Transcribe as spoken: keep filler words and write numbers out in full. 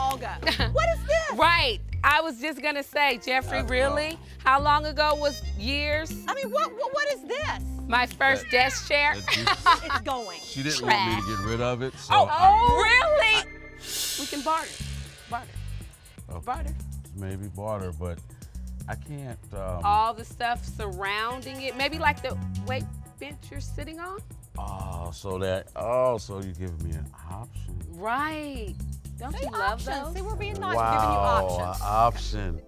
all go. What is this? Right. I was just gonna say, Jeffrey, really? How long ago was years? I mean, what what, what is this? My first That- desk chair. It's going. She didn't want me to get rid of it, so. Oh, I- oh really? We can barter. Barter. oh, Barter. Maybe barter, but I can't. Um, All the stuff surrounding it. Maybe like the weight bench you're sitting on? oh, so that. Oh, so you're giving me an option. Right. Don't See, you love options. those? See, we're being nice. wow, We're giving you options. an option.